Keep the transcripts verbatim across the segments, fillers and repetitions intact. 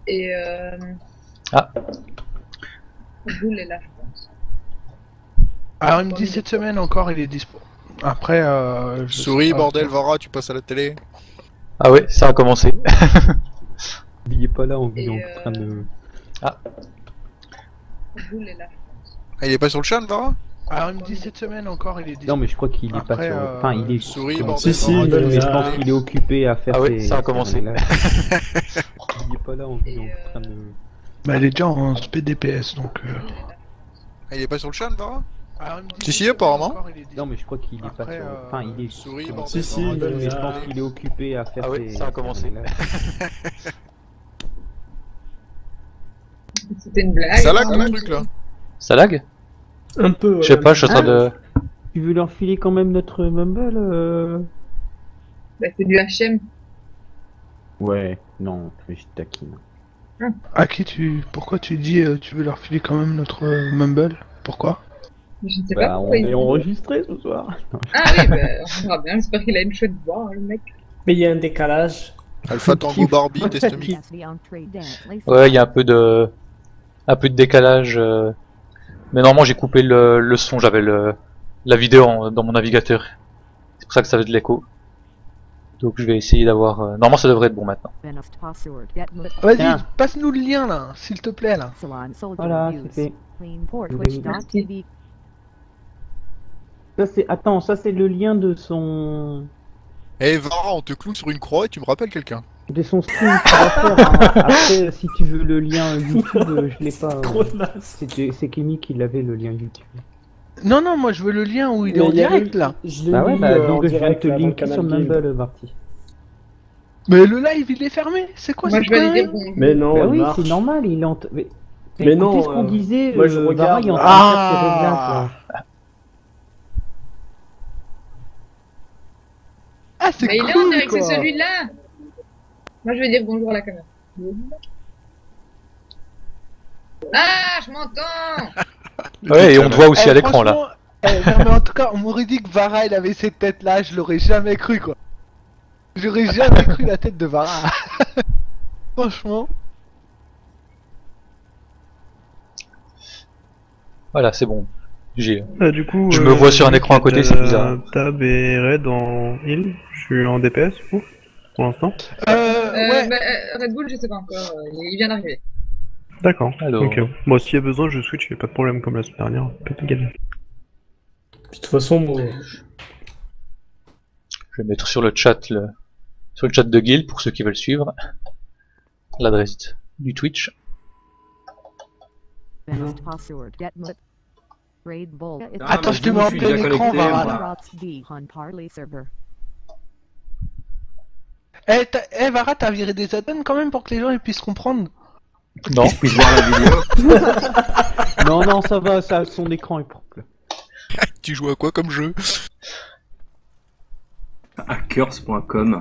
Et euh... Ah. Boule est là, je pense. Alors il me dit cette semaine encore il est dispo. Après euh... je Souris, sais pas. bordel, Vara, tu passes à la télé. Ah ouais, ça a commencé. Il est pas là, on est Et en euh... train de... Ah. Boule est là, je pense. Ah, il est pas sur le chat, Vara? Alors il me dit cette semaine encore il est dispo. Non mais je crois qu'il est pas Après, sur... euh, Enfin il est... Souris, sur- bordel, Si, si, Vara, il tu est passes Mais à je la pense télé. qu'il est occupé à faire Ah ouais, ses... ça a commencé. Là. Il est pas là, on est en train de... Bah il est déjà en speed D P S donc... Euh... Ah, il est pas sur le chat, Vara? Alors, il me dit Si, cette si, semaine apparemment. encore, il est dispo. Non mais je crois qu'il est pas Après, sur... euh, Enfin il est... Souris, sur- bordel, Si, si, Vara, il tu est passes Mais à je la pense télé. qu'il est occupé à faire Ah ouais, ses... ça a commencé. Là. C'était une blague. Ça lag hein. ton truc là? Ça lag? Un peu. Je sais ouais. pas, je suis en train de... Tu veux leur filer quand même notre Mumble euh... Bah, c'est du H M. Ouais, non, mais je taquine. À qui tu... Pourquoi tu dis euh, tu veux leur filer quand même notre euh, Mumble? Pourquoi? Je ne sais pas Bah, on pourquoi il est dit. enregistré ce soir. Ah oui, bah, on verra bien. J'espère qu'il a une chouette voix, hein, le mec. Mais il y a un décalage. Alpha Tango Barbie, test mix. Ouais, il y a un peu de... Un peu de décalage. euh. Mais normalement j'ai coupé le, le son, j'avais le... la vidéo en- dans mon navigateur. C'est pour ça que ça fait de l'écho. Donc je vais essayer d'avoir... euh, Normalement ça devrait être bon maintenant. Vas-y, Tiens. passe-nous le lien là, s'il te plaît là. Voilà, c'est fait. Merci. Ça c'est... Attends, ça c'est le lien de son... Eh Vara, on te cloue sur une croix et tu me rappelles quelqu'un. De son stream qu'il va faire. Hein. Après, si tu veux le lien YouTube, euh, je l'ai pas. euh, Trop naze. C'était- C'est Kémy qui l'avait le lien YouTube. Non, non, moi je veux le lien où il est Mais en il y a direct eu- là. Je l'ai Bah ouais, mis, bah euh, en donc je viens de direct, te là, dans le linker sur canal Game. Mumble, Marty. Mais le live il est fermé, c'est quoi Moi, cette je vais aller connerie? dire bon. Mais non, Bah il oui, marche. c'est normal, il est en... t- Mais, Mais non, écoutez ce qu'on euh, disait, moi, je euh, regarde. Vara, il est en train de faire ses réglages, Ah, là. ah c'est Mais il cool est en direct, c'est quoi. celui-là. Moi, je vais dire bonjour à la caméra. Ah, je m'entends. Ouais, et on te voit aussi Eh, à l'écran là. franchement, eh, non, mais en tout cas, on m'aurait dit que Vara il avait cette tête là, je l'aurais jamais cru quoi. J'aurais jamais cru la tête de Vara. Franchement. Voilà, c'est bon. J'ai... Ah, du coup, Je me vois sur un écran à côté, c'est bizarre. Tab et Red en heal. Je suis en D P S, du coup, pour l'instant. Euh, Euh, ouais. bah, euh, Red Bull, je sais pas encore. euh, Il vient d'arriver. D'accord. Alors. Ok. Bon, s'il y a besoin, je switch, y a pas de problème comme la semaine dernière. Pas de galère. Puis, de toute façon, moi, Je vais mettre sur le chat le... sur le chat de Guild pour ceux qui veulent suivre l'adresse du Twitch. Attends, je te mets en plein écran, Vara là. Eh, t'as- eh, Vara, t'as viré des add-ons quand même pour que les gens ils puissent comprendre. Non. Qu'ils puissent voir la vidéo. Non, non, ça va, ça, son écran est propre. Tu joues à quoi comme jeu? Hackers point com.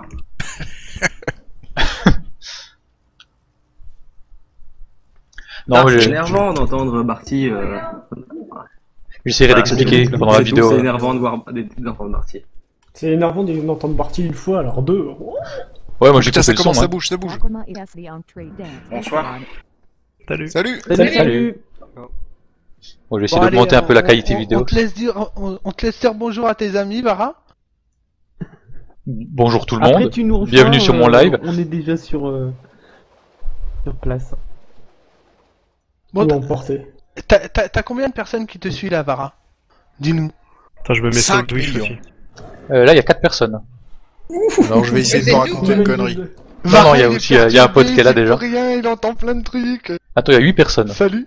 Non, Ah, mais c'est je- énervant d'entendre Barty. Euh... j'essaierai voilà, d'expliquer c'est- pendant la c'est- vidéo. C'est énervant de voir des- d'entendre Barty. c'est énervant d'entendre partie une fois, alors deux. Ouais, moi j'ai Putain, coupé ça le son. commence, hein. ça bouge, ça bouge. Bonsoir. Salut. Salut! Salut. Salut. Bon, je vais essayer Bon, d'augmenter allez, un peu la on- qualité on- vidéo. On te laisse dire, on, on te laisse dire bonjour à tes amis, Vara. Bonjour tout le Après, monde. tu nous rejoins, Bienvenue sur mon euh, live. On est déjà sur... euh, sur place. Bon, Ou t'as- emporté. t'as t'as- t'as combien de personnes qui te suivent là, Vara? Dis-nous. Attends, je me mets sur le cinq Twitch millions. aussi. Euh, là, il y a quatre personnes. Alors je vais essayer de Mais me c'est raconter tout. une connerie. Non, non, il y a est aussi, euh, il y a un pote perturbé, qui est là il déjà. écoute rien, il entend plein de trucs. Attends, il y a huit personnes. Salut.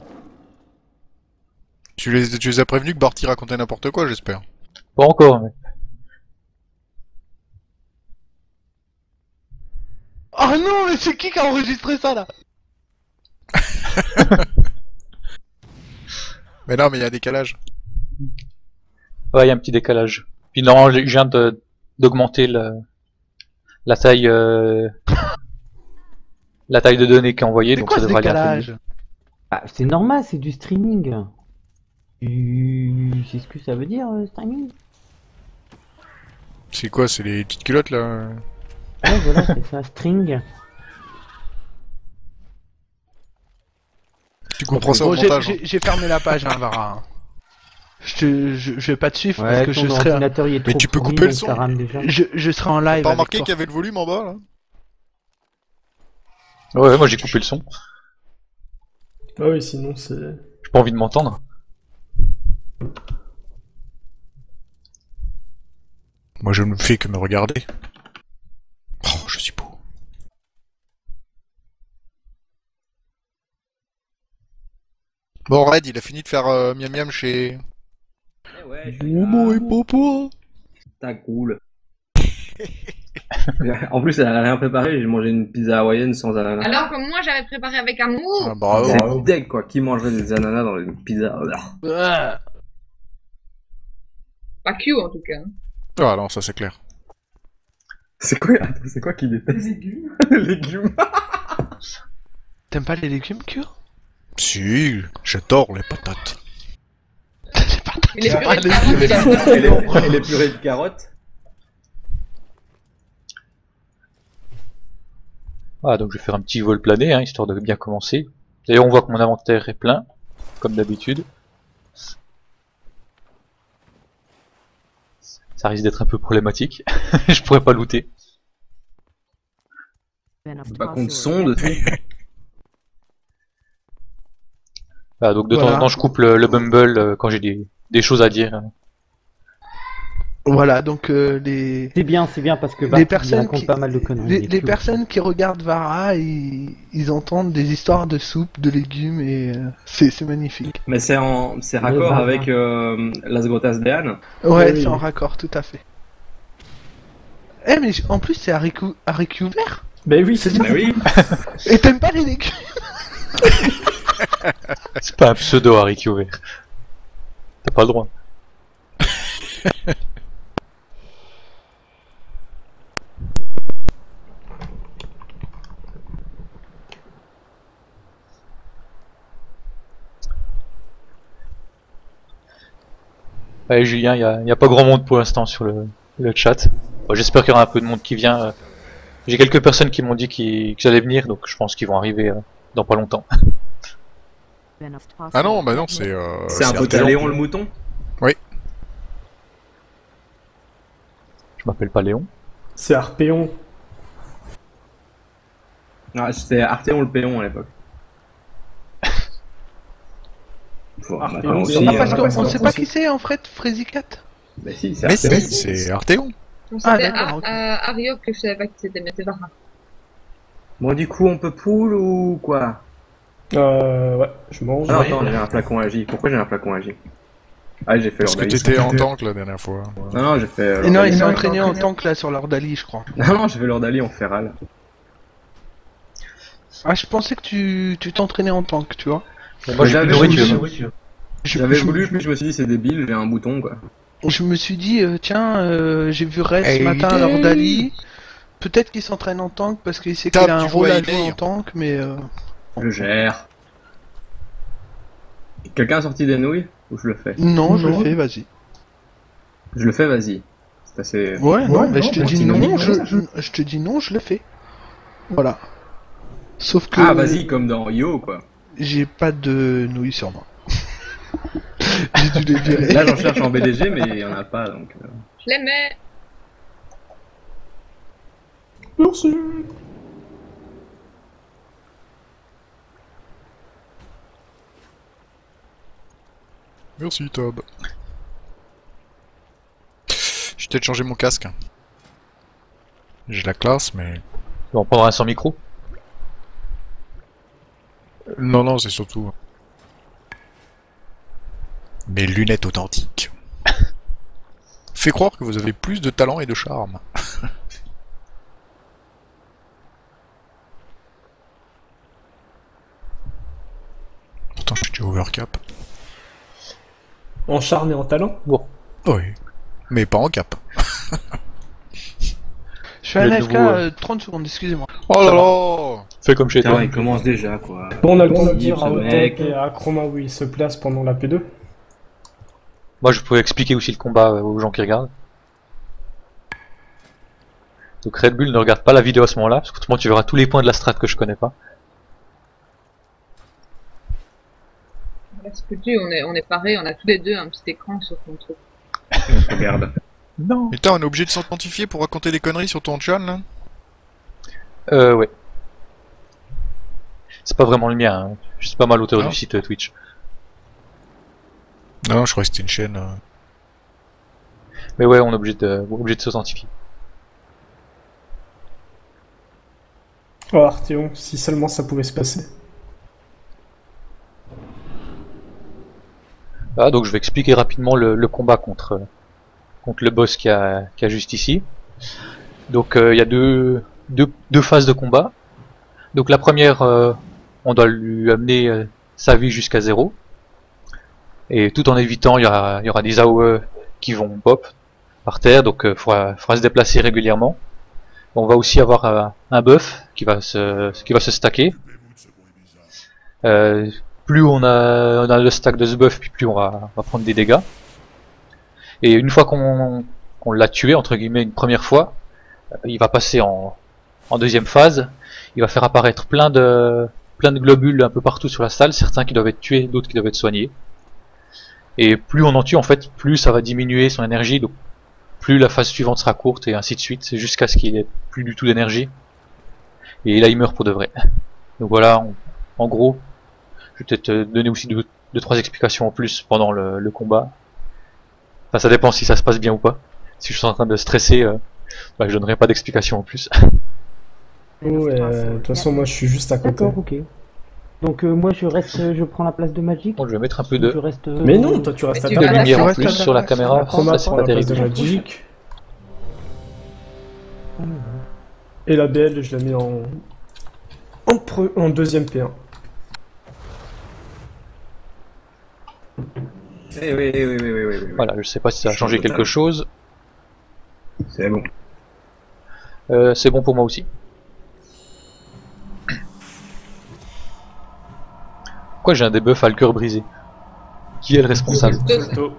Tu les, tu les as prévenus que Barty racontait n'importe quoi, j'espère. Pas encore, mais... Oh non, mais c'est qui qui a enregistré ça là? Mais non, mais il y a un décalage. Ouais, il y a un petit décalage. Puis non, je viens de d'augmenter la la taille euh... la taille de données qui est envoyée, C'est donc quoi ça ce devrait aller un peu mieux. décalage? Ah, c'est normal, c'est du streaming. Tu sais ce que ça veut dire, euh, streaming? C'est quoi, c'est les petites culottes là? Ouais, voilà, c'est ça, string. Tu comprends ça au Bon, j'ai- montage. hein. j'ai j'ai fermé la page, hein, Vara. hein. Je, te, je, je vais pas te suivre Ouais, parce que ton je serai, ordinateur il est Mais trop tu peux pourri, couper le donc son. ça rame déjà. je, je serai en live. T'as avec remarqué toi. qu'il y avait le volume en bas là? Ouais, moi j'ai coupé le son. Ah oui, sinon c'est... J'ai pas envie de m'entendre. Moi je ne fais que me regarder. Oh, je suis beau. Bon, Red, il a fini de faire euh, miam miam chez. Eh ouais, je suis Momo là. et Popo. T'as cool. En plus, elle a rien préparé, j'ai mangé une pizza hawaïenne sans ananas. Alors que moi, j'avais préparé avec amour. Ah, bravo. C'est deg quoi, qui mangerait des ananas dans une pizza? Ouais. Pas Q en tout cas. Ah non, ça c'est clair. C'est quoi, attends, c'est quoi qui déteste? Les légumes. Les légumes. T'aimes pas les légumes, Cure? Si, j'adore les patates. Et les Ah, purées de les carottes, il a- Et les, et les purées de carottes. Ah, donc je vais faire un petit vol plané, hein, histoire de bien commencer. D'ailleurs, on voit que mon inventaire est plein, comme d'habitude. Ça risque d'être un peu problématique. Je pourrais pas looter. Par contre, son dessus. Ah, donc de Voilà. temps en temps, je coupe le, le Bumble euh, quand j'ai des, des choses à dire. Voilà, donc euh, les, C'est bien, c'est bien parce que Les Bart, il personnes raconte qui- pas mal de conneries. les, il est les cool. personnes qui regardent Vara, ils, ils entendent des histoires de soupe, de légumes et euh, c'est c'est magnifique. Mais c'est en, c'est raccord bah, avec euh, Las Grotas de Anne. Ouais, Oui. c'est en raccord, tout à fait. Eh mais j- en plus c'est haricots haricots verts. Ben oui, c'est Bah oui. Et t'aimes pas les légumes? C'est pas un pseudo haricot vert. T'as pas le droit. Allez Julien, il y a, y a pas grand monde pour l'instant sur le, le chat. Bon, j'espère qu'il y aura un peu de monde qui vient. euh. J'ai quelques personnes qui m'ont dit qu'ils qu'ils allaient venir, donc je pense qu'ils vont arriver euh, dans pas longtemps. Ah non, bah non, c'est. Euh, C'est un peu Artéon. Léon le mouton. Je m'appelle pas Léon. c'est Arpéon. Ah, c'était Artéon le péon à l'époque. Bon, Artéon, maintenant c'est- aussi, Ah, euh, parce on qu'on va pas on s'en sait pas pousser. qui c'est en fait, Frésicat. Bah si, c'est Mais Artéon. si, c'est Artéon. Non, Ah, c'était d'accord, Ar- ok. euh, Ariok que je savais pas qui c'était, mais c'est Vara. Bon, du coup, on peut poule ou quoi? Euh, ouais, je mange. Ah non, attends, j'ai un flacon à J. Pourquoi j'ai un flacon à J? Ah, j'ai fait Parce que l'ordalie. t'étais en tank la dernière fois. Non, non, j'ai fait. euh, Et non, il l'ordalie. s'est entraîné en tank là sur l'ordalie, je crois. Non, non, j'ai fait l'ordalie en féral. Ah, je pensais que tu tu t'entraînais en tank, tu vois. Moi j'ai J'avais plus de voulu, nourriture. Je- J'avais je- voulu, puis je me suis dit, c'est débile, j'ai un bouton quoi. Je me suis dit, euh, tiens, euh, j'ai vu Red ce Hey, matin à hey. l'ordalie. Peut-être qu'il s'entraîne en tank parce qu'il sait Tape, qu'il a un tu rôle vois, à il jouer est. en tank, mais euh, Je gère. Quelqu'un a sorti des nouilles? Ou je le fais? non, je Non. le fais, vas-y. Je le fais, vas-y. C'est assez. Ouais, non, mais je te dis non, antinomique, je, ça. je, je te dis non, je le fais. Voilà. Sauf que Ah, vas-y, comme dans Yo quoi. j'ai pas de nouilles sur moi. J'ai dû les virer. Là, j'en cherche en B D G, mais il y en a pas donc. euh. Je l'aimais. Merci. Merci Tob. J'ai peut-être changé mon casque. J'ai la classe, mais. On prendra un sans micro. Non, non, c'est surtout. Mes lunettes authentiques. Fait croire que vous avez plus de talent et de charme. Pourtant, je suis déjà overcap. En charme et en talent. Oui. Mais pas en cap. Je suis à Le N F K nouveau, euh, trente secondes, excusez-moi. Oh là là. Fais comme chez Putain, toi. il commence déjà quoi. Bon, on a le temps de Ce dire à mec. Otep et à Chroma où il se place pendant la P deux. Moi je pouvais expliquer aussi le combat euh, aux gens qui regardent. Donc Red Bull ne regarde pas la vidéo à ce moment-là, parce que autrement tu verras tous les points de la strat que je connais pas. Parce que tu, on est, on est pareil, on a tous les deux un petit écran sur ton truc. On regarde. Non. Et toi, on est obligé de s'identifier pour raconter des conneries sur ton channel là? Euh, ouais. C'est pas vraiment le mien, hein. Je suis pas mal l'auteur Ah. du site euh, Twitch. Non, je crois que c'était une chaîne. euh. Mais ouais, on est obligé de, obligé de s'authentifier. Oh Arthéon, si seulement ça pouvait se passer. Ah, donc je vais expliquer rapidement le, le combat contre, euh, contre le boss qui a, qui a juste ici. Donc il euh, y a deux, deux, deux phases de combat. Donc la première, euh, on doit lui amener euh, sa vie jusqu'à zéro. Et tout en évitant, il y aura, y aura des A O E qui vont pop par terre, donc il euh, faudra, faudra se déplacer régulièrement. On va aussi avoir euh, un buff qui va se, qui va se stacker. Euh, plus on a, on a le stack de ce buff, puis plus on va, on va prendre des dégâts. Et une fois qu'on qu'on l'a tué, entre guillemets, une première fois, il va passer en, en deuxième phase. Il va faire apparaître plein de, plein de globules un peu partout sur la salle, certains qui doivent être tués, d'autres qui doivent être soignés. Et plus on en tue, en fait, plus ça va diminuer son énergie, donc plus la phase suivante sera courte, et ainsi de suite, c'est jusqu'à ce qu'il ait plus du tout d'énergie. Et là, il meurt pour de vrai. Donc voilà, on, en gros, je vais peut-être donner aussi deux, deux trois explications en plus pendant le, le combat. Enfin, ça dépend si ça se passe bien ou pas. Si je suis en train de stresser, euh, bah, je donnerai pas d'explications en plus. Oh, et, euh, de toute façon, moi je suis juste à côté. D'accord, ok. Donc euh, moi je reste, je prends la place de Magic. Bon, je vais mettre un peu Je de, reste. euh, Mais non, toi tu restes Mais à tu de vas ta la lumière en faire. plus sur la caméra. Chroma Ça, c'est prend pas la place de terrible. Magic. Et la B L, je la mets en... En, pre... en deuxième P un. Eh oui, oui, oui, oui, oui, oui, oui. Voilà, je sais pas si ça a changé quelque chose. C'est bon. Euh, c'est bon pour moi aussi. Pourquoi j'ai un debuff à le cœur brisé? Qui est le responsable? Solto.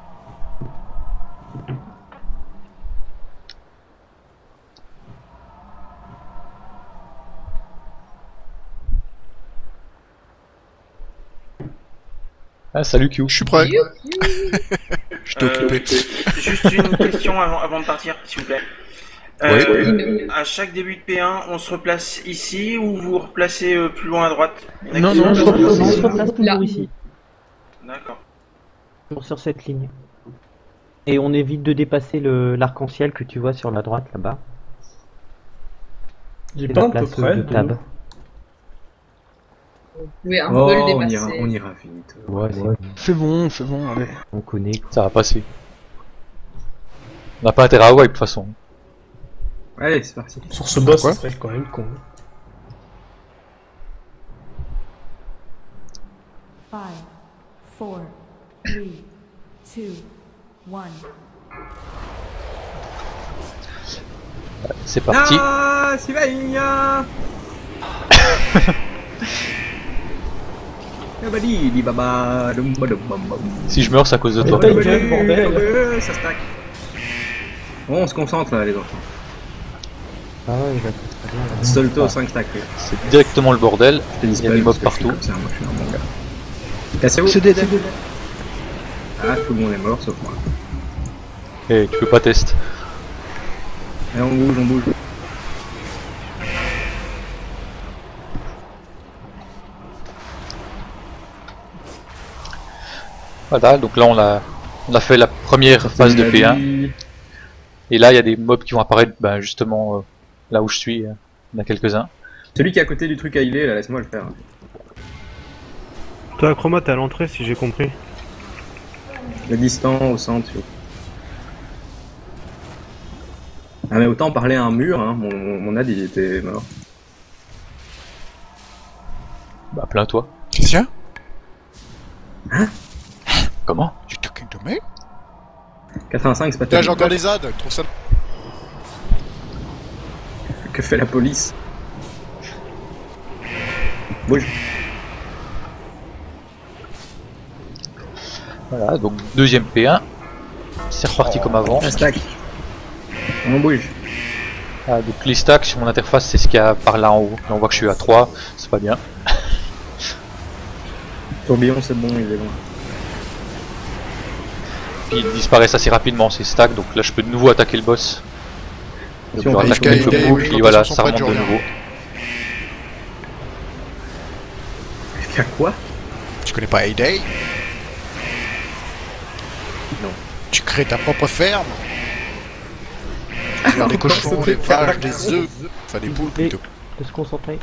Ah, salut Q. Je suis prêt. Youhou. Je t'ai Euh, occupé. Juste une question avant, avant de partir, s'il vous plaît. Oui, Euh, À chaque début de P un, on se replace ici ou vous replacez euh, plus loin à droite? Non, Non, non, je non, replace, non, on se replace Là. toujours ici, D'accord. toujours sur cette ligne. Et on évite de dépasser le l'arc-en-ciel que tu vois sur la droite là-bas. Il est C'est pas la à peu place près. de de Tab. nous. Vous pouvez un Oh, peu le on dépasser. ira, on ira vite. Ouais, c'est- C'est bon, c'est bon, allez. on connaît. quoi. Ça va passer. On n'a pas intérêt à wipe de toute façon. Allez, c'est parti. Sur ce boss, Quoi ça serait quand même con. Five, four, three, two, one. C'est parti. Ah, Sylvain. Yabadi, di baba, dum badum bam bam. Si je meurs, c'est à cause de Mais toi. ta gueule, bordel. Euh, Ça stack. Bon, on se concentre là, les enfants. Ah ouais, d'accord, très bien. Solto cinq stacks. là. C'est directement le bordel. Je te dis Il y a pas des parce mobs que je suis partout. comme ça, moi, je suis un bon gars. Cassez-vous. C'est des dés. Ah, tout le monde est mort sauf moi. Et tu peux pas tester. Allez, on bouge, on bouge. Voilà, donc là on a, on a fait la première phase de P un. Et là il y a des mobs qui vont apparaître ben, justement euh, là où je suis. euh, Il y en a quelques-uns. Celui qui est à côté du truc à healer, là, laisse-moi le faire. Toi, Chroma, t'es à l'entrée si j'ai compris. Le distant au centre. tu vois. Ah, mais autant parler à un mur, hein. Mon, mon, mon ad il était mort. Bah plains-toi. Tiens, Comment? you talking to me? quatre-vingt-cinq, c'est pas Là, terrible. j'ai encore des ads, trop ça. Que fait la police? Bouge. Voilà, donc deuxième P un. C'est reparti comme avant. Un stack. On bouge. Ah, donc les stacks sur mon interface, c'est ce qu'il y a par là en haut. Là, on voit que je suis à trois, c'est pas bien. Tourbillon, c'est bon, il est bon. Puis ils disparaissent assez rapidement ces stacks, donc là je peux de nouveau attaquer le boss. Donc Si on je fait rattaque F K, quelques F K, coups, oui, puis les voilà, rotations ça sont remonte pas de de nouveau. Il y a quoi? Tu connais pas Heyday? Non. Tu crées ta propre ferme? Tu gères des cochons, des vaches, des œufs, enfin des poules Et plutôt. de se concentrer.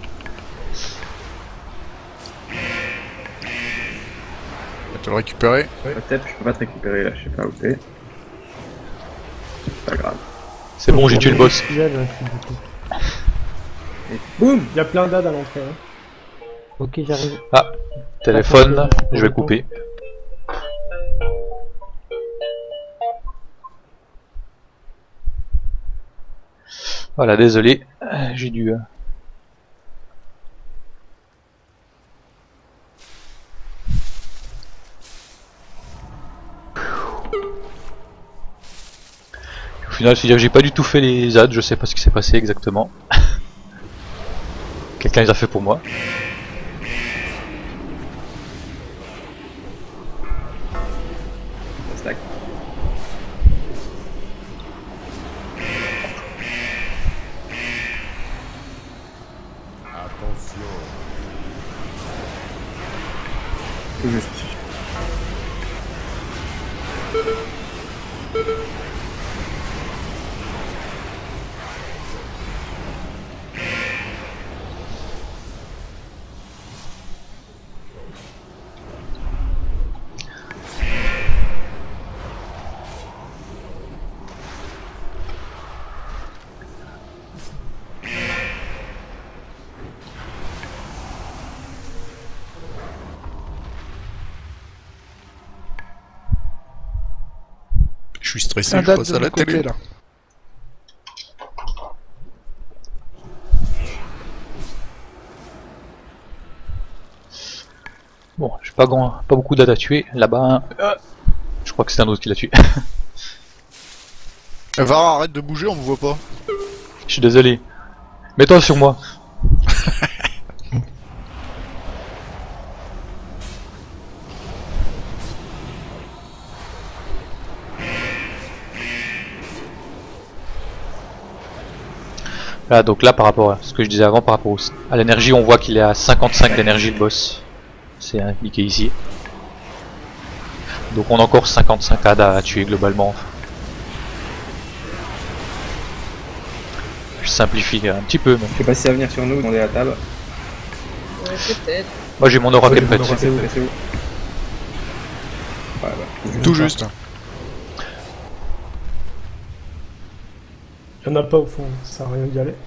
Tu vas le récupérer. Peut-être, je peux pas te récupérer là, je sais pas où t'es. C'est pas grave. C'est bon, j'ai tué le boss. Là, là, c'est du coup. Et boum! Il y a plein d'ad à l'entrée. Hein. Ok, j'arrive. Ah, téléphone, je vais le couper. Voilà, désolé, euh, j'ai dû... euh, Au final, c'est-à-dire que j'ai pas du tout fait les ads, je sais pas ce qui s'est passé exactement. Quelqu'un les a fait pour moi. Stack. Tout juste. Je suis stressé, Un je date passe de à la mon côté télé. là. Bon, j'ai pas, grand... pas beaucoup d'ads à tuer. Là-bas, euh, je crois que c'est un autre qui l'a tué. Va, arrête de bouger, on me voit pas. Je suis désolé. Mets-toi sur moi. Là, donc là, par rapport à ce que je disais avant, par rapport au- à l'énergie, on voit qu'il est à cinquante-cinq d'énergie le boss. C'est indiqué ici. Donc on a encore cinquante-cinq A D à tuer globalement. Je simplifie un petit peu, mais Je sais pas si ça va venir sur nous, demander à table. Ouais, peut-être. moi j'ai mon aura qui est prête. C'est où, c'est où? Ouais, bah, Tout juste. Il y en a pas au fond, ça sert à rien d'y aller.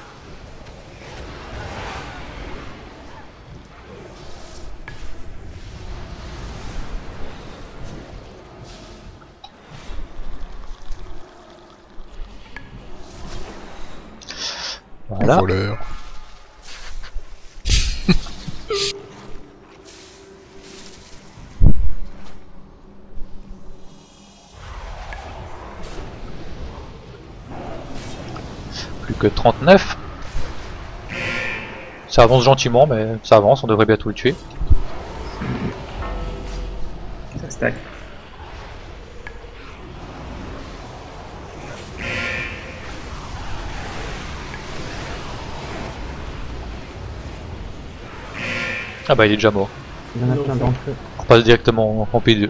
Voilà. Voleur. Plus que trente-neuf. Ça avance gentiment, mais ça avance, on devrait bientôt le tuer. ça stack. Ah bah il est déjà mort. Il y en a plein d'entre eux. On passe directement en P deux.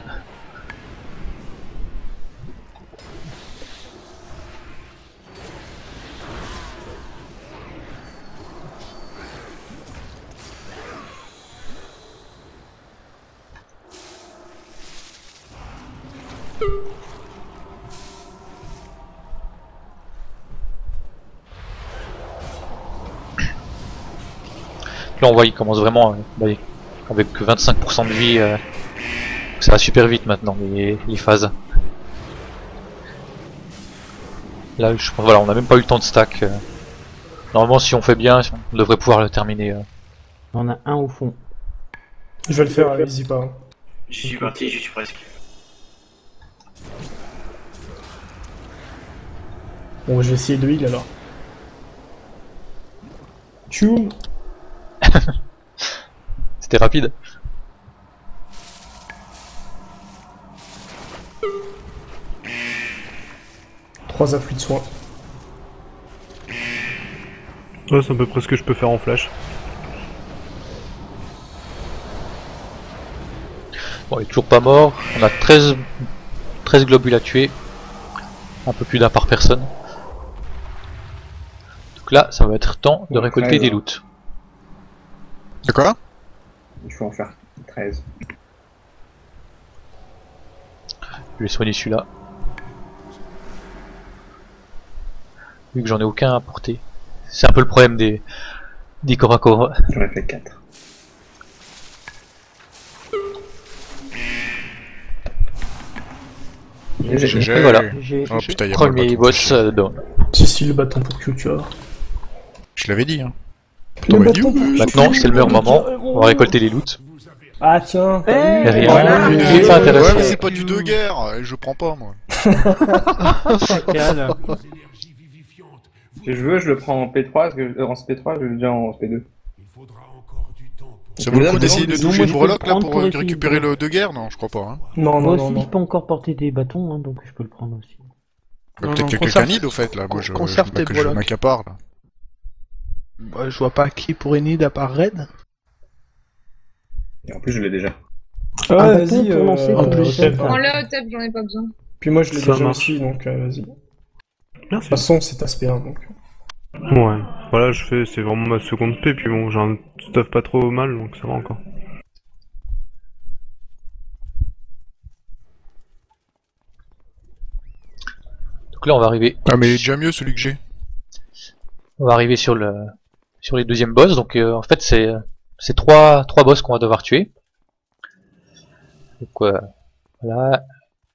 Là on voit il commence vraiment euh, bah, avec vingt-cinq pour cent de vie, euh, ça va super vite maintenant les, les phases. Là je pense voilà, on a même pas eu le temps de stack. euh. Normalement si on fait bien, on devrait pouvoir le terminer. euh. On a un au fond. Je vais le faire, allez-y pas. hein. J'y suis parti, j'y suis presque. Bon, je vais essayer de heal alors. Tchoum. C'était rapide. trois afflux de soins. Ouais, c'est à peu près ce que je peux faire en flash. Bon, il est toujours pas mort. On a treize, treize globules à tuer. Un peu plus d'un par personne. Donc là, ça va être temps de récolter des loots. De quoi? Il faut en faire treize. Je vais soigner celui-là. Vu que j'en ai aucun à porter. C'est un peu le problème des, des corps à corps. J'en ai fait quatre. G G. Et voilà. J'ai- Oh putain, y'a pas le Premier bâton. boss euh, down. Si, si, le bâton pour Q, tu vois. Je l'avais dit, hein. Le T'aurais bâton dit pour Q. Maintenant, c'est le meilleur moment. On va récolter les loots. Ah tiens, t'as Eh, vu, rien. voilà, Il une est idée. pas intéressant. Ouais, mais c'est pas du deux guerres, et je prends pas, moi. Chacal. Si je veux, je le prends en P trois, parce que euh, en P trois, je le déjà en P deux. Ça vaut le coup Non, d'essayer de non, moi, toucher je une peux breloque le là prendre pour pour euh, essayer récupérer de- le deux guerres? Non, je crois pas. Hein. Non, Moi non, non, aussi, je non. peux encore porter des bâtons, hein, donc je peux le prendre aussi. Bah, Non, Peut-être non, que quelqu'un conserve- need au fait là. Moi je, conserve je, tes je, je breloques. m'accapare là. Bah, je vois pas qui pourrait need à part Red. Et en plus, je l'ai déjà. Ah, Un vas-y, bâton pour euh, lancer en le plus, chef. euh, Prends-le au top, j'en ai pas besoin. Puis moi je l'ai Ça déjà marche. aussi, donc euh, vas-y. De Merci. toute façon, c'est aspect un, donc. Ouais. Voilà, je fais, c'est vraiment ma seconde P, puis bon, j'ai un stuff pas trop mal, donc ça va encore. Donc là, on va arriver. Ah mais il est déjà mieux celui que j'ai. On va arriver sur le sur les deuxièmes boss. Donc euh, en fait, c'est c'est trois trois boss qu'on va devoir tuer. Donc euh, voilà.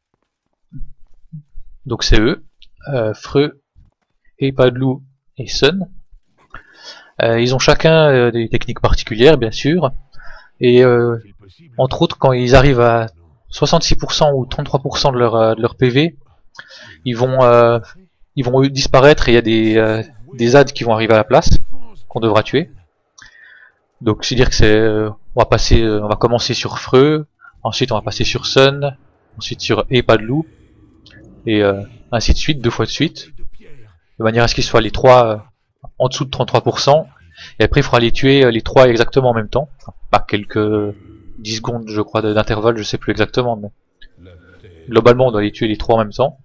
Donc c'est eux, euh, Freux, Epadlou et Sun. Euh, ils ont chacun euh, des techniques particulières, bien sûr. Et euh, entre autres, quand ils arrivent à soixante-six pour cent ou trente-trois pour cent de leur, euh, de leur P V, ils vont, euh, ils vont disparaître et il y a des, euh, des adds qui vont arriver à la place, qu'on devra tuer. Donc c'est dire que c'est, euh, on va passer, euh, on va commencer sur Freux, ensuite on va passer sur Sun, ensuite sur Epadlou, et euh, ainsi de suite, deux fois de suite, de manière à ce qu'ils soient les trois euh, en dessous de trente-trois pour cent, et après il faudra les tuer euh, les trois exactement en même temps, enfin, pas quelques dix secondes je crois d'intervalle, je sais plus exactement, mais globalement on doit les tuer les trois en même temps.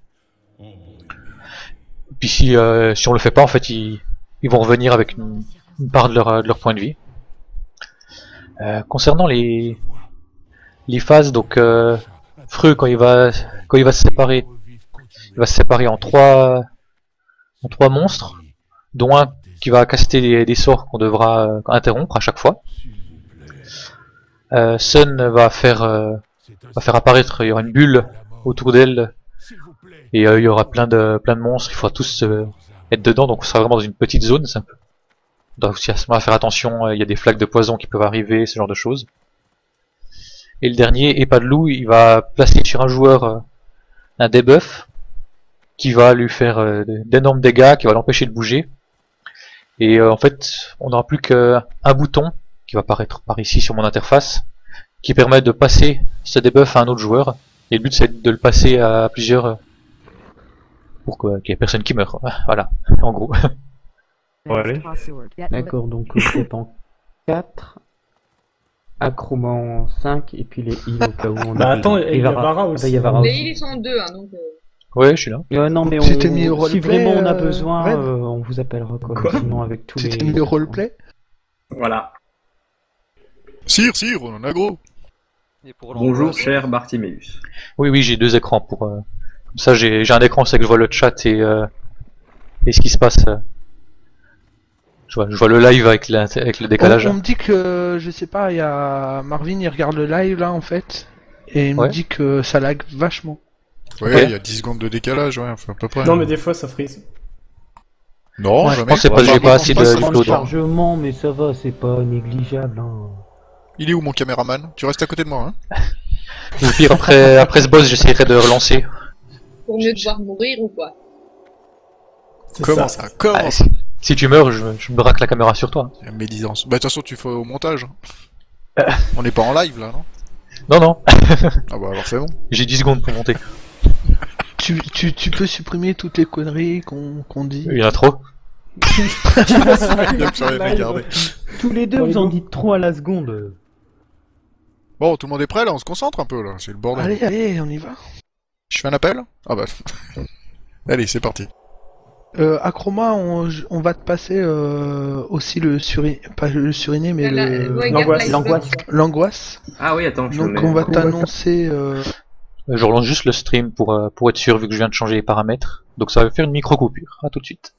Puis si, euh, si on le fait pas, en fait ils, ils vont revenir avec une, une part de leur, de leur point de vie. Euh, concernant les les phases, donc euh, Freux quand il va quand il va se séparer, il va se séparer en trois en trois monstres, dont un qui va caster des, des sorts qu'on devra euh, interrompre à chaque fois. Euh, Sun va faire euh, va faire apparaître, il y aura une bulle autour d'elle et euh, il y aura plein de plein de monstres, il faudra tous euh, être dedans, donc on sera vraiment dans une petite zone. C'est un peu... On doit aussi à ce moment faire attention, euh, il y a des flaques de poison qui peuvent arriver, ce genre de choses. Et le dernier, Epadlou, il va placer sur un joueur euh, un debuff qui va lui faire euh, d'énormes dégâts, qui va l'empêcher de bouger. Et euh, en fait, on n'aura plus qu'un bouton qui va apparaître par ici sur mon interface, qui permet de passer ce debuff à un autre joueur. Et le but c'est de le passer à plusieurs euh, pour qu'il n'y ait personne qui meurt. Voilà, en gros. Bon, allez. D'accord, donc c'est en quatre, Acroma en cinq, et puis les heals au cas où on a Bah attends, besoin. il y a Vara- Vara Ah, aussi. bah, il y a Vara Les aussi. heals ils sont en deux, hein, donc. euh, Ouais, je suis là. Euh, non mais on... C'était mis au si roleplay, vraiment on a euh, besoin, Red euh, on vous appellera quoi. Quoi Sinon avec tous les... C'était mis au roleplay. Voilà. Sire, sire, on en a gros. Bonjour, cher Bartiméus. Oui, oui, j'ai deux écrans pour. Euh... Comme ça, j'ai j'ai un écran, c'est que je vois le chat et euh... et ce qui se passe. euh. Je vois, je vois le live avec, la, avec le décalage. On, on me dit que, je sais pas, il y a Marvin, il regarde le live là en fait, et il Ouais. me dit que ça lag vachement. Ouais, Ok. il y a dix secondes de décalage, ouais, enfin à peu près. Non, mais des fois ça freeze. Non, Ouais, je jamais. pense que c'est parce que j'ai Enfin, pas je assez pense de- ça de marche upload. pas. Chargement, mais ça va, c'est pas négligeable. Hein. Il est où mon caméraman? Tu restes à côté de moi, hein? Au pire, après, après ce boss, j'essaierai de relancer. Pour mieux devoir mourir ou quoi? C'est Comment ça. ça? Comment Ah, ça? si, si tu meurs, je, je braque la caméra sur toi. La médisance. Bah de toute façon tu fais au montage. hein. On n'est pas en live là, non? Non, non, Ah bah alors c'est bon. j'ai dix secondes pour monter. Tu, tu, tu peux supprimer toutes les conneries qu'on qu'on dit. Il y en a trop. Il y a plus rien à regarder. Tous les deux, vous en dites trop à la seconde. Bon, tout le monde est prêt là, on se concentre un peu là, c'est le bordel. Allez, allez, on y va. Je fais un appel? Ah bah. Allez, c'est parti. Euh, Acroma, on, on va te passer euh, aussi le suri... pas le suriné, mais La- le... ouais, L'angoisse. garde L'angoisse. l'angoisse. Ah oui, attends, je Donc le mets. on va t'annoncer... Euh... Je relance juste le stream pour, euh, pour être sûr vu que je viens de changer les paramètres. Donc ça va faire une micro coupure. À tout de suite.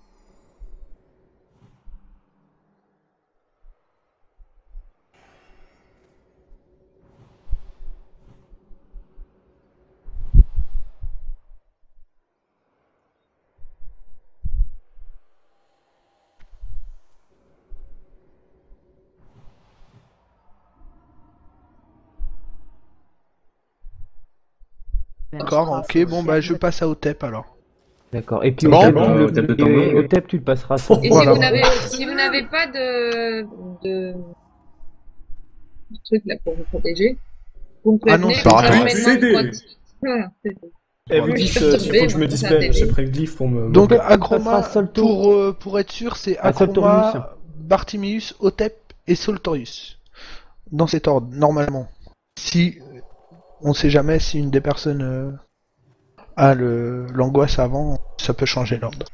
D'accord, ok, bon bah je passe à Otep alors. D'accord. Et puis C'est au bon T E P, Bon, tu le- au T E P de et tambour. au T E P, tu le passeras sans. Et Voilà. si vous n'avez si vous n'avez pas de, de de truc là pour vous protéger, vous me Ah non, prévenez, c'est comme ça, parapluie. je mets le C'est droit des- de- Voilà, c'est tout. Et vous Ouais, dites je suis euh, qu'il perturbée, faut que je me moi, dispelle, ça j'ai va pris le glyphe pour me... Donc Donc, tu Acroma, passeras Solto. pour, euh, pour être sûr, c'est Ah, Acroma, Soltorius. Bartimius, Otep et Soltorius. Dans cet ordre, normalement. Si... On sait jamais si une des personnes euh, a le l'angoisse avant, ça peut changer l'ordre.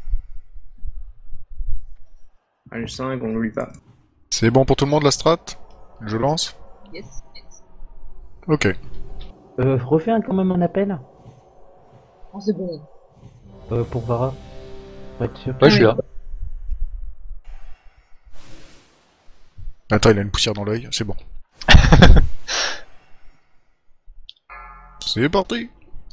Allez, cinq, on lui va. C'est bon pour tout le monde la strat? Je lance? Yes. Ok. Euh, refais un- quand même un appel Oh, c'est bon. euh, pour Vara. Pour être sûr. Ouais, je suis là. Attends, il a une poussière dans l'œil, c'est bon. C'est parti.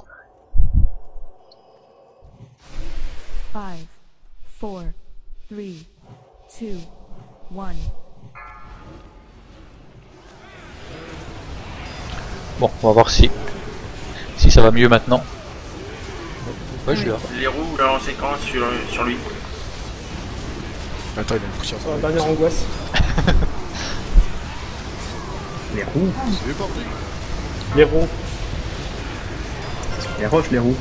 Five, four, three, two, one. Bon, on va voir si si ça va mieux maintenant. Ouais, je suis là. Les roues là en séquence sur, sur lui. Attends, il a une poussière Sur dans la l'œil. dernière angoisse. Les roues. C'est parti. Les roues. Les roches, les roues.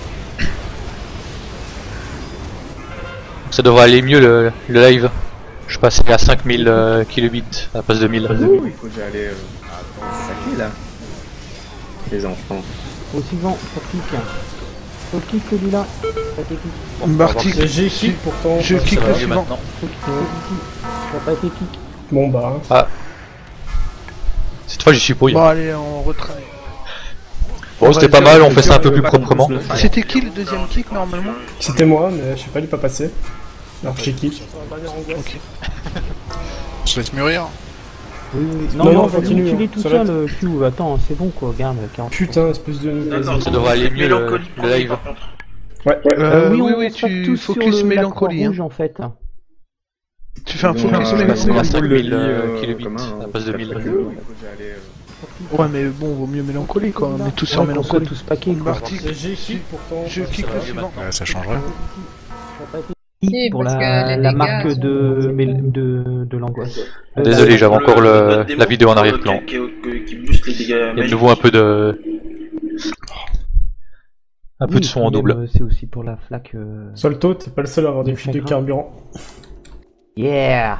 Ça devrait aller mieux le, le live. Je passe à cinq mille euh, kilobits à la place de mille. Ouh, il faut que j'aille euh... saquer là. Les enfants. Au suivant, ça clique. Faut cliquer celui-là. Ça te clique. Bon, on va voir Barty, si J'ai kick pourtant. je ça clique va le mieux suivant. maintenant. Faut cliquer celui-ci. Ça n'a pas été clic. Bon bah. Cette fois j'y suis pour. Bon allez, on retravaille. Bon, c'était pas mal, on fait ça un peu plus proprement. C'était qui le deuxième kick normalement? C'était moi, mais je sais pas, il est pas passé. Alors j'ai kick. Sur la dernière angoisse. Ok. Je laisse mûrir. Oui, oui. Non, Non, non, non, vas-y, continue, tu l'es hein. tout Sur la- seul, euh, Q. Attends, c'est bon quoi, regarde, quarante. Putain, espèce de... D'accord. Ça devrait aller mieux le, Mélancolie le premier, live. par contre. Ouais, ouais. Euh, oui, on oui, se tape tu tous focus sur le- la mélancolie. croix rouge, Hein. en fait. Tu fais un Non, focus Je euh, passe mélancolie. à cinq le mille lit, euh, kilobits commun, à la hein, place de c'est mille. pas très cool. Il faut que j'aille, euh, Ouais, mais bon, vaut mieux mélancolie quoi. On est tous sur Ouais, qu'on soit mélancolie. tous paquets quoi. Barty, J'ai kick pourtant. je kick Ça va le mieux suivant. maintenant. Ouais, ça changerait. Ça a pas été Si, clic pour parce la, que les la dégâts marque sont- de, mais- de, de l'angoisse. Euh, Désolé, j'avais Pour encore le, notre démon, la vidéo en euh, arrière-plan. Qui, qui, qui booste les dégâts Il y a de magiques. nouveau un peu de un peu oui, de son puis en même, double. euh, C'est aussi pour la flaque. euh, Solto, t'es pas le seul à avoir des Le fuites de chagrin. carburant. Yeah!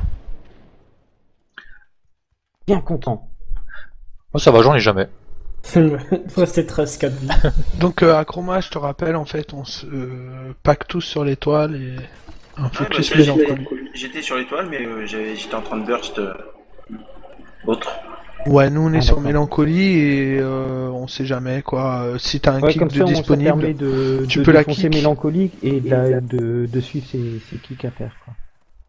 Bien content. Moi ça va, j'en ai jamais. Il faut rester treize quatre vies. Donc euh, Acroma, je te rappelle, en fait, on se euh, pack tous sur l'étoile et un Ouais, bah, focus ça, mélancolie. j'étais- J'étais sur l'étoile, mais euh, j'avais- j'étais en train de burst euh, autre. Ouais, nous on est Ah, sur d'accord. mélancolie et euh, on sait jamais quoi. Euh, si t'as un Ouais, kick comme de ça, on- ça disponible, permet de, tu de peux la défoncer kick. mélancolique et de, la- de, de suivre ses, ses kicks à faire. Quoi.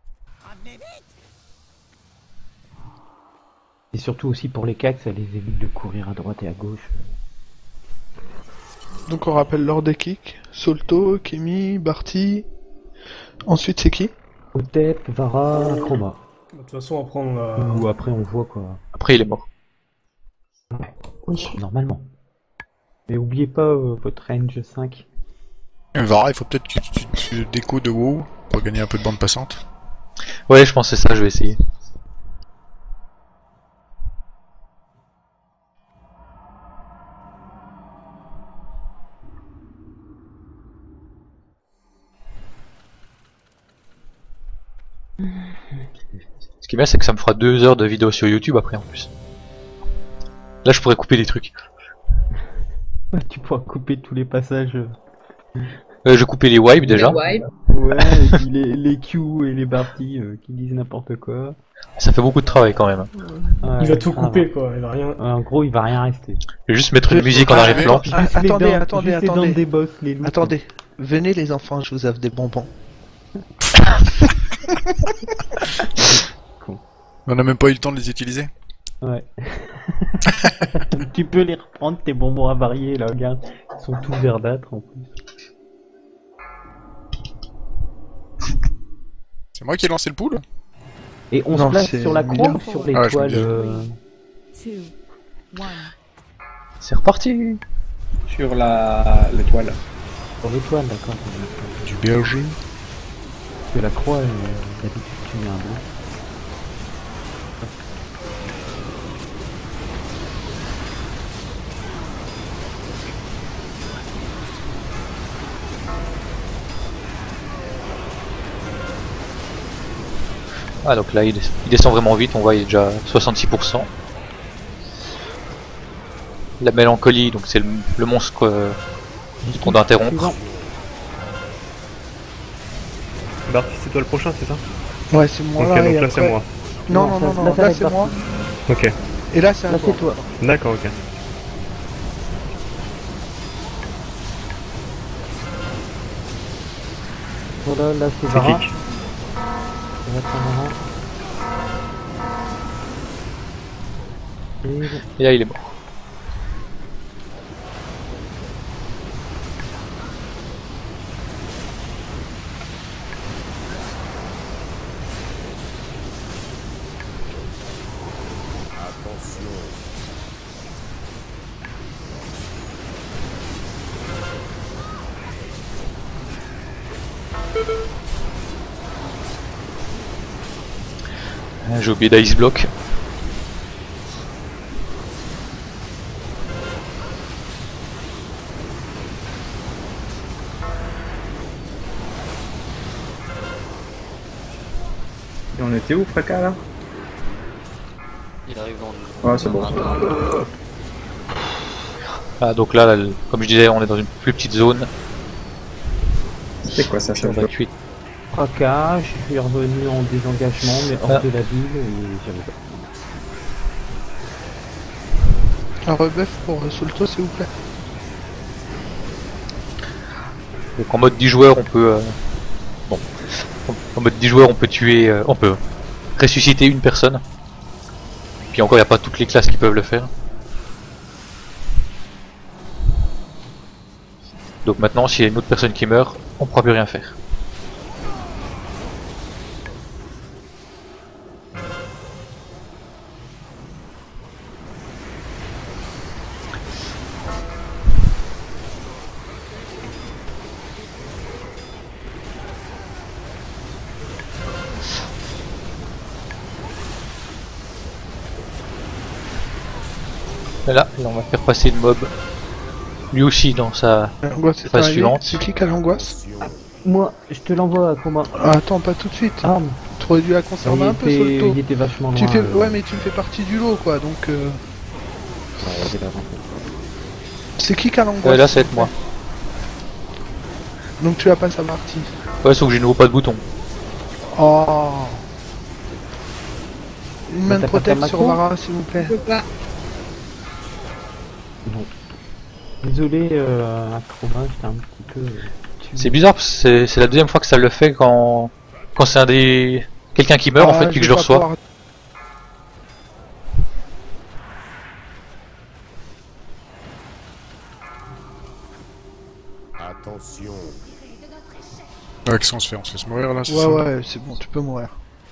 Et surtout aussi pour les cacs, ça les évite de courir à droite et à gauche. donc on rappelle l'ordre des kicks. Solto, Kemi, Barty. Ensuite c'est qui? Otep, Vara, Chroma. De toute façon, après on va... Ou après on voit quoi. Après il est mort. Oui, normalement. Mais oubliez pas euh, votre range cinq. Euh, Vara, il faut peut-être que tu, tu déco de WoW pour gagner un peu de bande passante. Ouais, je pense que c'est ça, je vais essayer. Ce qui est bien, c'est que ça me fera deux heures de vidéo sur YouTube après en plus. Là, je pourrais couper des trucs. Tu pourras couper tous les passages. Euh, je coupais les wipes déjà. Ouais. Ouais, et puis les, les Q et les Barty euh, qui disent n'importe quoi. Ça fait beaucoup de travail quand même. Ouais, Il va tout ça couper va. quoi, il va rien. En gros, il va rien rester. Je vais juste mettre une musique en Ah, arrière-plan. Ah, Juste les attendez, dents- attendez, juste les dents attendez. des boss, les loups. Attendez, venez les enfants, je vous offre des bonbons. On n'a même pas eu le temps de les utiliser. Ouais. Tu peux les reprendre, tes bonbons avariés là, regarde. Ils sont tous verdâtres en plus. C'est moi qui ai lancé le pool? Et on Non, se place c'est sur la croix Emilien. ou sur Ah, je l'étoile me dis. euh... Two, one. C'est reparti. Sur la l'étoile. Sur l'étoile, d'accord. Du berger. Parce que la croix, euh, d'habitude, tu mets un bleu. Ah donc là il, des- il descend vraiment vite, on voit il est déjà à soixante-six pour cent. La mélancolie, donc c'est le, le monstre euh, qu'on doit interrompre. Bart, c'est toi le prochain, c'est ça? Ouais, c'est moi Ok, là. donc et là après- c'est moi. Non, Non, non, non, ça- non, là, ça là, va être c'est parti. moi. Ok, Et là c'est à Là, toi. c'est toi. d'accord, ok. Voilà, là, c'est C'est Vara. kick. Ça va être un moment. Et... Et là il est mort. Ah, j'ai oublié d'ice block. Et on était où, Fracas, là? Il arrive dans deux Ah, c'est bon. Ah donc là, là, comme je disais, on est dans une plus petite zone. C'était quoi ça, Sur chef? vingt-huit. Fracas, je suis revenu en désengagement, mais hors Ah. de la ville, et j'avais pas. Un rebuff pour euh, Solto, s'il vous plaît. Donc en mode dix joueurs on peut... euh, Bon. En mode dix joueurs on peut tuer... euh, On peut ressusciter une personne. Puis encore il n'y a pas toutes les classes qui peuvent le faire. Donc maintenant s'il y a une autre personne qui meurt, on ne pourra plus rien faire. Et là, là, on va faire passer le mob lui aussi dans sa L'angoisse est phase arrivée. suivante. C'est qui qui a l'angoisse? Moi, je te l'envoie à combat. Ah, attends, pas tout de suite. Ah, Tu aurais dû la conserver il un peu, était, Solto. il était vachement loin. Tu fais... euh. Ouais, mais tu fais partie du lot, quoi, donc... Euh... Ouais, j'ai pas compris. C'est qui qui a l'angoisse? Ouais, là, ça va être moi. Donc tu as pas sa partie. Ouais, sauf que j'ai nouveau pas de bouton. Oh. Une main de t'as pas ta protect sur macro Vara, s'il vous plaît. Je peux pas. Non. Désolé, euh, Acroma, j'étais un petit peu... euh, tué. C'est bizarre, parce que c'est c'est la deuxième fois que ça le fait quand, quand c'est un des... quelqu'un qui meurt en Ah, fait, puis que vais je le pas reçois. pouvoir- Attention. Ah, qu'est-ce qu'on se fait? On se laisse mourir là, c'est Ouais, ça? ouais, c'est bon, tu peux mourir.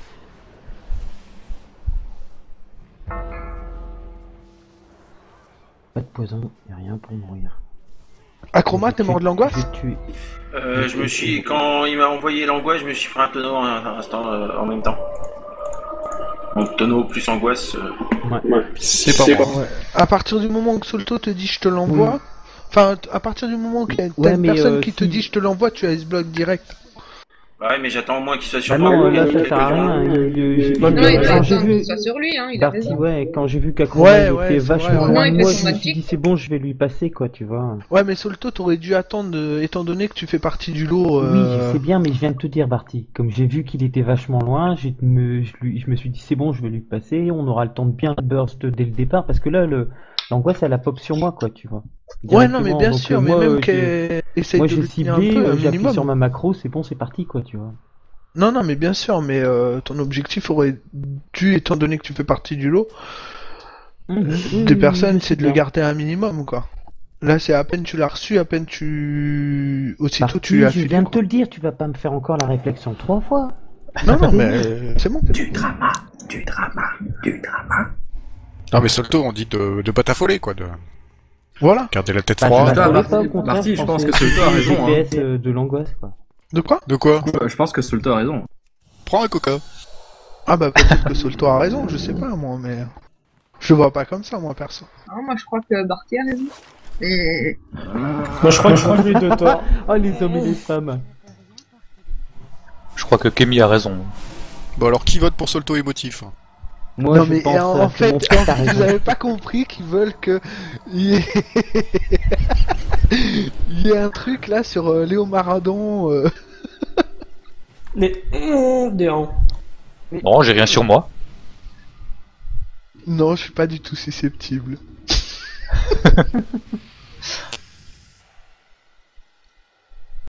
Pas de poison, y'a rien pour mourir. Acroma, t'es mort de l'angoisse? Je vais tuer. Euh, je me suis, quand il m'a envoyé l'angoisse, je me suis pris un tonneau en, un instant, euh, en même temps. Donc tonneau plus angoisse. euh, Ouais. C'est pas moi. Ouais. À partir du moment que Solto te dit je te l'envoie, enfin t- à partir du moment qu'il y a une Ouais, telle mais, personne euh, qui te si- dit je te l'envoie, tu as block direct. Bah ouais, mais j'attends au moins qu'il soit sur Bah moi. non, là Il ça est sert à pas rien. devant. il- il- j'ai- Non, Non, mais il doit Quand j'ai attendre vu que ce soit sur lui, hein, il a Darty, raison. ouais, quand j'ai vu qu'Akuma Ouais, il ouais, était c'est vachement vrai, loin ouais. de Au moins, il moi, fait je son me suis antique. dit c'est bon, je vais lui passer quoi, tu vois. Ouais, mais Solto, t'aurais dû attendre, euh, étant donné que tu fais partie du lot. Oui, euh, je sais bien, mais je viens de te dire, Barty. Comme j'ai vu qu'il était vachement loin, j'ai me, je, lui- je me suis dit c'est bon, je vais lui passer. On aura le temps de bien burst dès le départ parce que là, le l'angoisse elle a pop sur moi quoi, tu vois. Ouais, non, mais Directement, bien donc, sûr, euh, mais moi, même euh, j'ai- qu'elle essaye moi de j'ai le tenir ciblé, un peu, euh, un j'ai appuyé minimum. sur ma macro, c'est bon, c'est parti quoi, tu vois. Non, non, mais bien sûr, mais euh, ton objectif aurait dû, étant donné que tu fais partie du lot, Mhm, oui, des oui, oui, personnes, je c'est sais de le bien. garder à un minimum, quoi. Là, c'est à peine tu l'as reçu, à peine tu... Aussitôt, Barty, tu as je filé, viens de quoi. te le dire, tu vas pas me faire encore la réflexion trois fois. Non, non, mais euh, c'est bon. Du drama, du drama, du drama. Non, mais Solto, on dit de, de pas t'affoler, quoi. De Voilà. garder la tête Bah, froide. je m'attendais Barty- pas, au contraire, Barty, je pense pensais que Solto a c'était raison, le hein. G P S euh, de l'angoisse quoi. De quoi? De quoi? Euh, Je pense que Solto a raison. Prends un coca. Ah bah peut-être que Solto a raison, je sais pas, moi, mais... Je le vois pas comme ça, moi, perso. Non, moi, je crois que Barty a raison. Et... Moi, je crois que je suis tous les deux tort. Oh les hommes et les femmes. Je crois que Kemi a raison. Bon, alors qui vote pour Solto émotif? Moi non je mais pense en, euh, en que fait, mon père en a fait, vous raison. avez pas compris qu'ils veulent que il y ait... il y ait un truc là sur euh, Léo Maradon. euh. Mais, mmh, déant. Non, j'ai rien sur moi. Non, je suis pas du tout susceptible.